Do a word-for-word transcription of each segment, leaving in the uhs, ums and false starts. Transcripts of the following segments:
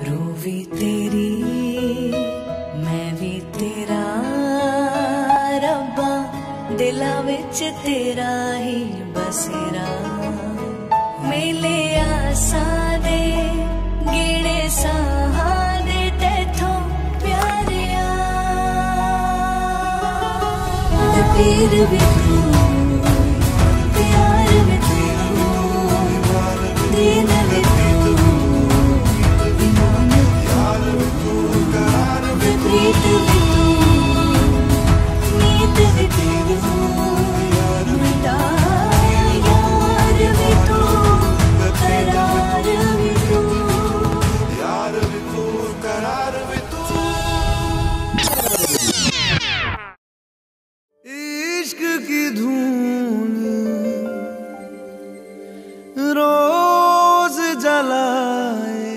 रूह भी तेरी मैं भी तेरा रब्बा दिला विच तेरा ही बसेरा मेले आसा दे गिणे साहा दे तेथों प्यारिया पीर भी तू प्यार भी तू दीन भी तू ईमान प्रीत भी तू नीत भी तू मेरा यार भी तू करार भी तू यार भी तू करार भी तू। इश्क की धून रोज जलाए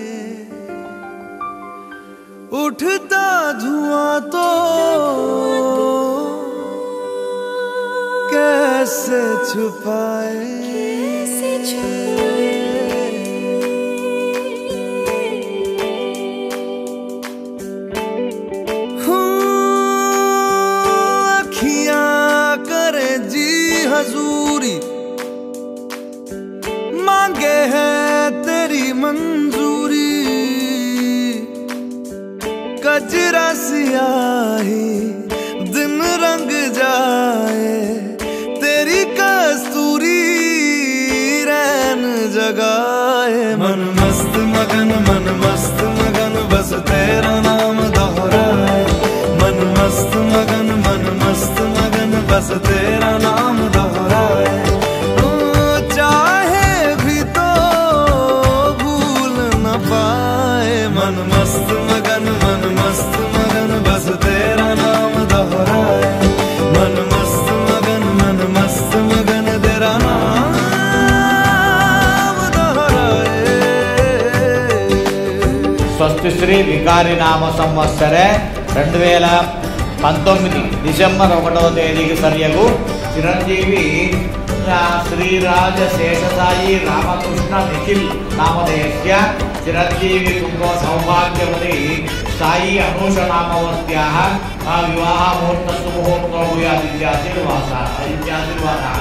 उठता धुआं तो कैसे छुपाए कैसे छुपाए हजूरी मांगे है तेरी मंजूरी कजरा सियाही दिन रंग जाए तेरी कस्तूरी रैन जगाए मन मस्त मगन मन मस्त मगन बस तेरा नाम दोहराए मन मस्त मगन मन मस्त मगन बस तेरा नाम दोहराए चाहे भी तो भूल न पाए मन मस्त मगन मन मस्त मगन बस तेरा नाम दोहराए मन मस्त मगन मन मस्त मगन तेरा नाम दोहराए। స్వస్తి శ్రీ వికారి నామ సంవత్సరే రెండు వేల పంతొమ్మిది డిసెంబర్ ఒకటవ తేదీకి సరియగు చిరంజీవి శ్రీరాజ శేషసాయి రామకృష్ణ నిఖిల్ నామధేయస్య చిరంజీవి తుంగ సౌభాగ్యవతి సాయి అనూష నామవత్యాః వివాహ ముహూర్తస్తు ముహూర్తో భూయాత్ ఇత్యాశీర్వాసః ఇత్యాశీర్వాసః।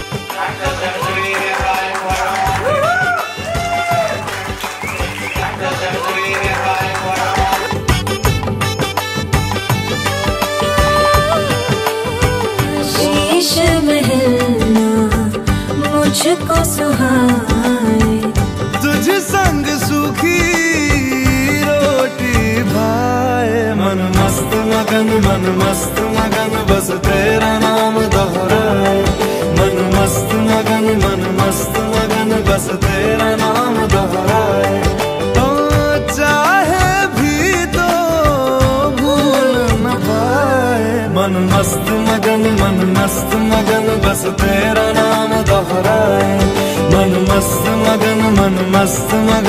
मुझको सुहाए तुझ संग सूखी रोटी भाए मन मस्त मगन मन मस्त मगन बस तेरा नाम दोहराए मन मस्त मगन मन मस्त मगन बस तेरा नाम दोहराए तो चाहे भी तो भूल न पाए मन मस्त मगन मन मस्त मगन बस तेरा नाम दोहराए मन मस्त मगन मन मस्त मगन